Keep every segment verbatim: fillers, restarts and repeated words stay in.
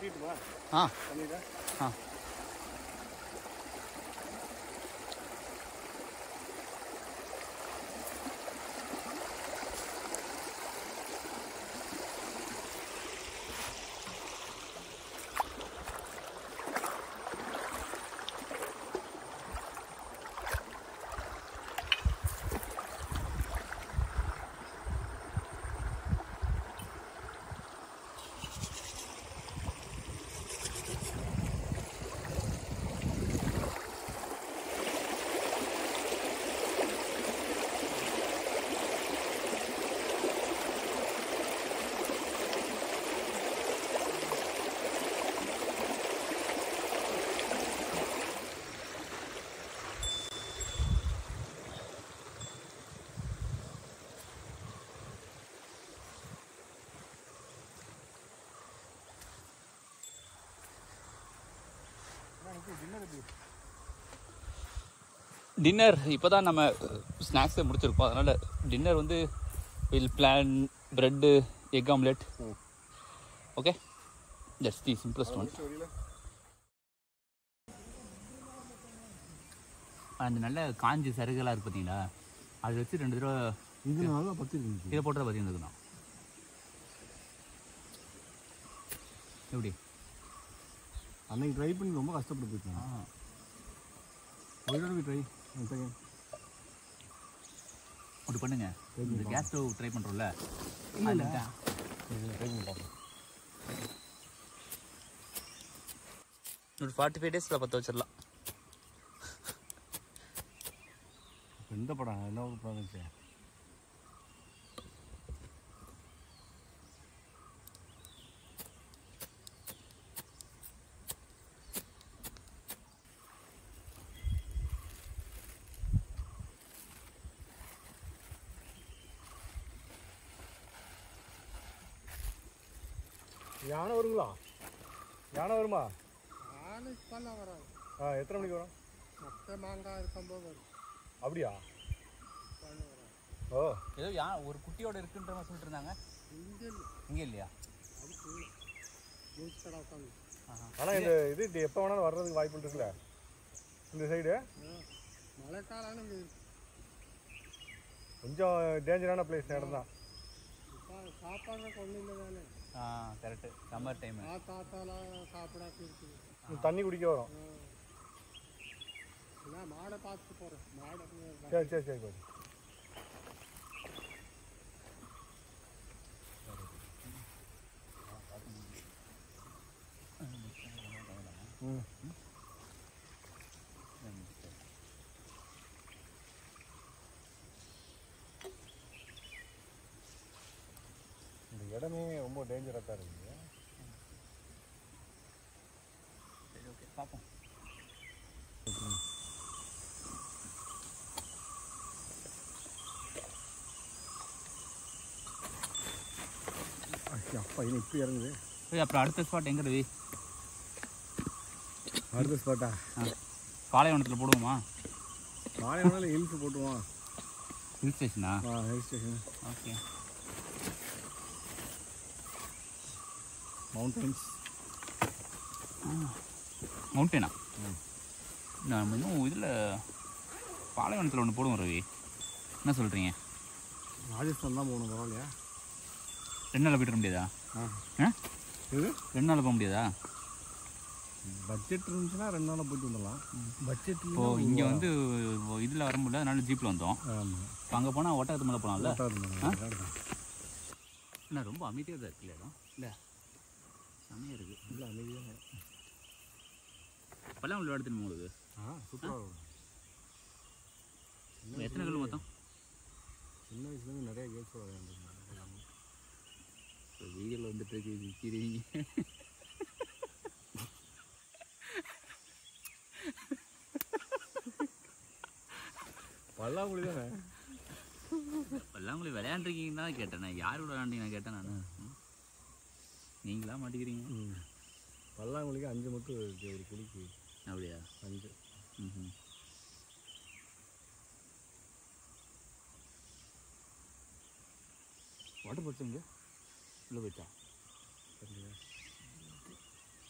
ஆ ஆ dinner இப்போ தான் நம்ம ஸ்நாக்ஸை முடிச்சிருக்கோம். அதனால் டின்னர் வந்து will plan bread egg omelette. Okay, that's the simplest one. அந்த நல்ல காஞ்சி சருகெல்லாம் இருக்குது பார்த்தீங்களா, அதை வச்சு ரெண்டு தடவை இது நல்லா பற்றி இதை போட்டு பற்றி இருந்துக்கணும். எப்படி அன்னைக்கு ட்ரை பண்ணி ரொம்ப கஷ்டப்பட்டு போயிட்டேன். ஆ ட்ரை அப்படி பண்ணுங்க. இந்த கேஸ் ஸ்டவ் ட்ரை பண்ணுறோம்ல, ஒரு ஃபார்ட்டி ஃபைவ் டேஸில் பற்ற வச்சிடலாம். எந்த படம் என்ன ஒரு படம் இருந்துச்சு? யானை வருங்களா? யானை வருமா? யானை இப்பெல்லாம் வராது. ஆ, எத்தனை மணிக்கு வரும்? மொத்த மாங்காய் இருக்கும்போது வரும். அப்படியா? ஓ, ஏதோ யா ஒரு குட்டியோட இருக்குன்ற மாதிரி சொல்லிட்டு இருந்தாங்க. இங்கே இங்கே இல்லையா? ஆனால் இந்த இது எப்போ வேணாலும் வர்றதுக்கு வாய்ப்பு இருக்குல்ல இந்த சைடு? மழைக்காலம் கொஞ்சம் டேஞ்சரான பிளேஸ் இடம் தான். சாப்பாடு கொண்டு இல்லை தானே? ஆ, கரெக்டு. சம்மர் டைம் தண்ணி குடிக்க வரும். மாடை பார்த்துட்டு போகிறேன். மாடை சரி சரி சரி போய் ம் இந்த இடமே ரொம்ப டேஞ்சராக தான் இருக்குது. சரி, ஓகே, பார்ப்போம். அப்பா இது இப்படி இறங்குது. அப்புறம் அடுத்த ஸ்பாட் எங்கே ரவி? அடுத்த ஸ்பாட்டா? ஆ, பாலைவனத்தில் போடுவோமா? பாலைவனத்தில் ஹில்ஸ் போட்டுவோம். ஹில் ஸ்டேஷனா? ஆ, ஹில் ஸ்டேஷன். ஓகே. மவுண்டன்ஸ். மவுண்டனா? நான் இன்னும் இதில் பாலைவனத்தில் ஒன்று போடுவோம் ரவி. என்ன சொல்கிறீங்க? ராஜஸ்தான் தான் போகணும், பரவாயில்லையா? ரெண்டு நாளில் போய்ட்டு வர முடியாதா? ஆ, இது ரெண்டு நாளில் போக முடியாதா? பட்ஜெட் இருந்துச்சுன்னா ரெண்டு நாளில் போய்ட்டு வந்துடலாம். பட்ஜெட் இப்போது இங்கே வந்து இதில் வர முடியல, அதனால ஜீப்பில் வந்தோம். இப்போ அங்கே போனால் ஒட்டகத்து மேலே போகலாம்ல? என்ன ரொம்ப அமைதியாக தான் இருக்குல்ல இடம்? இல்லை செம்மையாக இருக்குது. இல்லை அமைதியாக பல்லாம் உள்ள எடுத்துன்னு உங்களுக்கு? ஆ, சூப்பராக. எத்தனை கல் மொத்தம்? சின்ன வயசுலேருந்து நிறைய கேம்ஸ் விளையாண்டுருந்தாங்க. இப்போ வீடியோவில் வந்துட்டு இருக்கு விற்கிறீங்க. பல்லாங்குழி தானே? பல்லாங்குழி விளையாண்டுருக்கீங்கன்னு தான் கேட்டேன். நான் யார் விளையாண்டீங்க நான் கேட்டேன். நான் நீங்களா மாட்டிக்கிறீங்க. பல்லாங்குழிக்கு அஞ்சு மட்டும் இருக்குது ஒரு குழிக்கு. அப்படியா? அஞ்சு. ம். வாட்டர் படுத்துங்க உள்ளே போயிட்டா.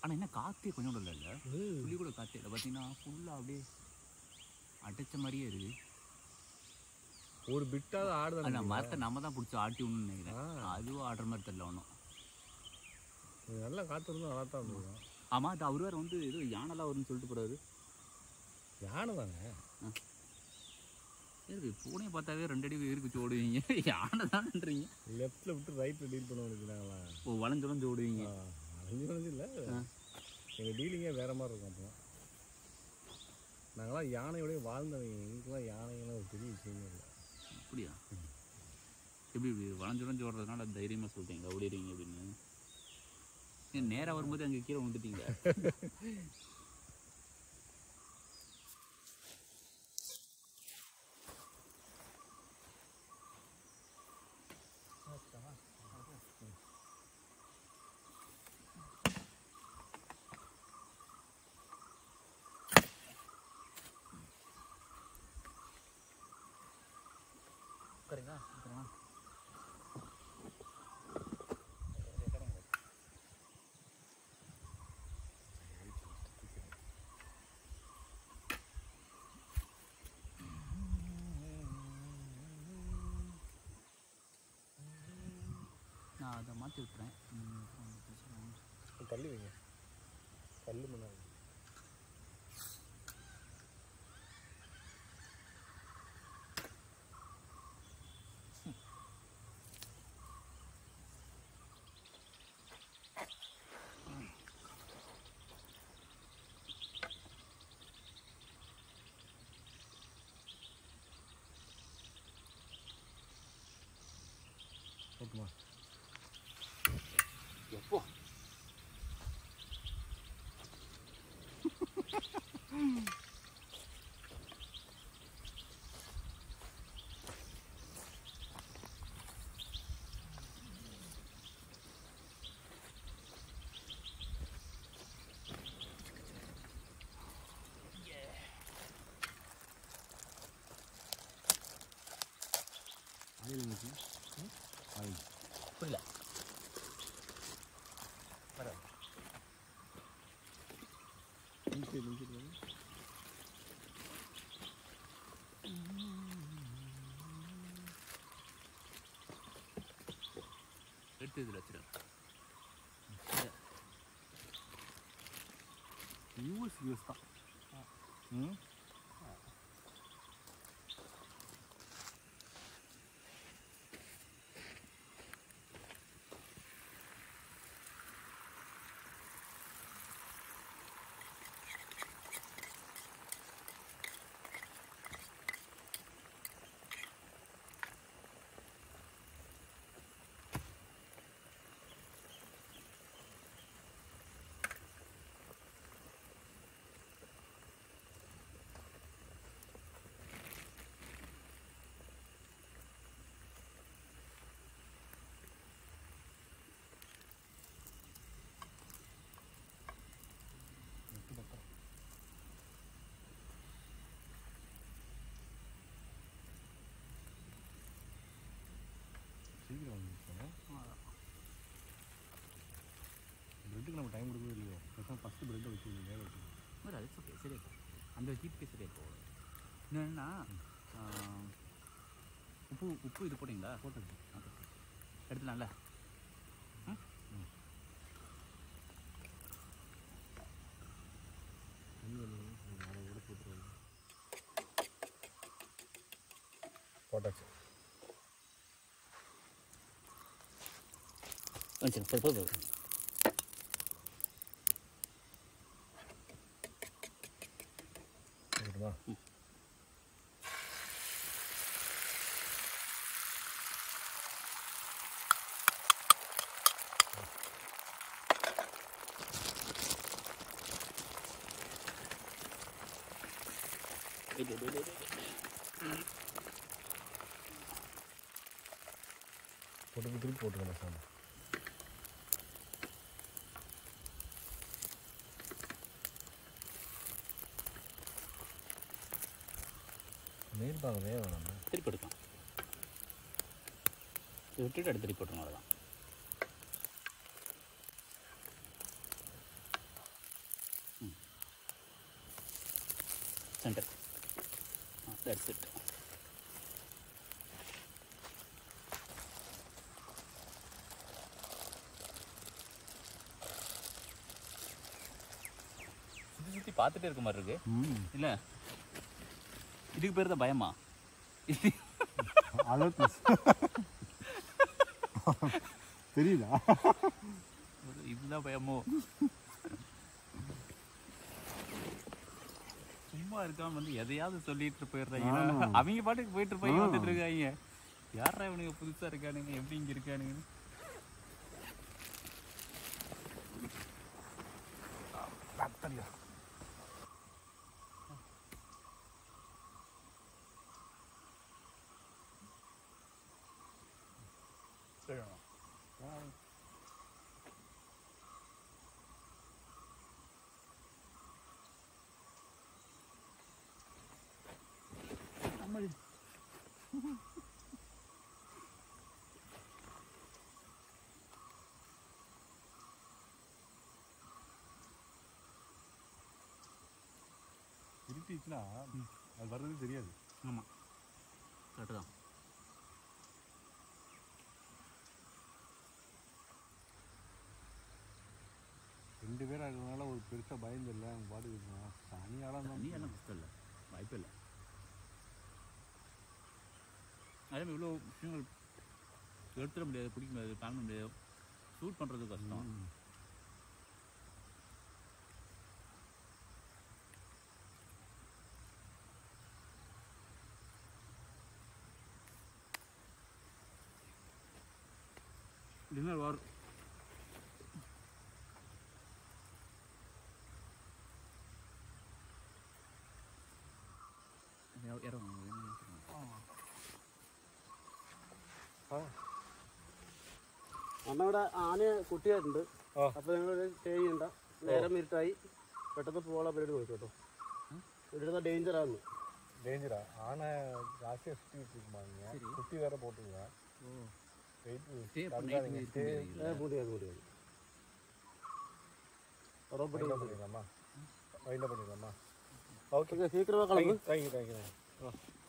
ஆனால் என்ன காற்றே கொஞ்சம் கூட இல்லை, புள்ளி கூட காற்றே இல்லை. பார்த்தீங்கன்னா ஃபுல்லாக அப்படியே அடைச்ச மாதிரியே இருக்குது. ஒரு பிட்டாவது ஆடுதான். அந்த மரத்தை நம்ம தான் பிடிச்சி ஆட்டி ஒன்றுன்னு நினைக்கிறேன். அதுவும் ஆடுற மாதிரி தெரியல ஒன்றும். நல்லா காற்று இருந்தால் நல்லா தான் இருந்தது. ஆமாம், அது அவர் வேறு வந்து ஏதோ யானைலாம் வரும்னு சொல்லிட்டு போகிறாரு. யானை தாங்க இருக்கு. பூனையை பார்த்தாவே ரெண்டு அடி இருக்கு ஓடுவீங்க, யானை தான்ன்றீங்க. லெஃப்ட்டில் விட்டு ரைட்டில் டீல் பண்ண வேண்டியதுனாங்களா? ஓ, வளைஞ்சு வளைஞ்சு ஓடுவீங்க. வளைஞ்சு வளைஞ்சு இல்லை, எங்கள் டீலிங்கே வேறு மாதிரி இருக்கும். அப்போ நாங்களாம் யானையோடய வாழ்ந்தவங்க. எங்களுக்குலாம் யானைகள்லாம் ஒரு பெரிய விஷயமே இல்லை. அப்படியா? எப்படி இப்படி வளைஞ்சு வளைஞ்சு ஓடுறதுனால தைரியமாக சொல்லிட்டீங்க ஓடிடுவீங்க அப்படின்னு. நேராக வரும்போது அங்கே கீழே வந்துட்டீங்க. சரிங்களா? நான் அதை மாற்றி விட்டுறேன். தள்ளி வைங்க, கல் முன்னாடி. ஓகேமா? எப்போ ஆயில் ஊற்றி ஆயில் புரியல. எடுத்து இதில் வச்சிடும். யூஎஸ் யூஎஸ் தான். ம் சீக்கிரம் வந்துருக்கோம். ப்ரெட்டுக்கு நம்ம டைம் கொடுக்கவே இல்லையோ. பேசாமல் ஃபஸ்ட்டு ப்ரெட்டை வச்சுருக்கோம், வேக வச்சுருக்கோம். ஒரு அது ஓகே, சரியா அந்த ஹீட்டுக்கே சரியா போகும். என்னென்னா உப்பு உப்பு இது போட்டிங்களா? போட்டது எடுத்துலாம்ல. ம் அதை கூட போட்டுருவாங்க. போட்டாச்சு. சரி, போய் போய் போய் ம் போட்டு திருப்பி போட்டுருங்க சாமி. மேல் பாகம் வேக வேணாம், திருப்பி எடுக்கலாம். விட்டுட்டு எடுத்து திருப்பி போட்டுருங்க, அவ்வளோதான். சென்டர். That's it. சுற்றி சுற்றி பார்த்துட்டே இருக்க மாதிரி இருக்கு இல்லை? இதுக்கு பேர் தான் பயமா? தெரியல, இதுதான் பயமோ? சும்மா இருக்காம வந்து எதையாவது சொல்லிட்டு போயிடுறாங்க. அவங்க பாட்டுக்கு போயிட்டு இருப்பாங்க, வந்துட்டு இருக்காங்க. யாரா இவனுங்க புதுசா இருக்கானுங்க, எப்படி இங்க இருக்கானுங்க? இருட்டிச்சுன்னா அது வர்றது தெரியாது. ஆமாம், கரெக்டு தான். ரெண்டு பேரும் இருக்கிறதுனால ஒரு பெருசாக பயந்து இல்லை, அவங்க பாட்டு இருக்கணும். தனியாலாம் தனியாலாம் கஷ்டம் இல்லை, வாய்ப்பு இல்லை. அதே மாதிரி இவ்வளோ விஷயங்கள் எடுத்துட முடியாது, பிடிக்க முடியாது, பிளான் பண்ண முடியாது, ஷூட் பண்ணுறது கஷ்டம். டின்னர் வார் അന്നവിടെ ആനയെ കുട്ടിയായിട്ടുണ്ട്. അപ്പോൾ ഞങ്ങളൊരു സ്റ്റേ ചെയ്യണ്ട, നേരം ഇരുട്ടായി, പെട്ടെന്ന് പോകാനുള്ള പരിപാടി പോയി കേട്ടോ. ഇവിടുത്തെ ഡേഞ്ചറാണ്. டேஞ்சரா? ஆனை ஜாஸ்தியாக சுற்றி வச்சுருப்பாங்க, குட்டி வேற போட்டுங்க. பண்ணிடலாமா? வைண்ட் பண்ணிடலாமா? ஓகே, சீக்கிரமாக கிளம்பு. Thank you thank you.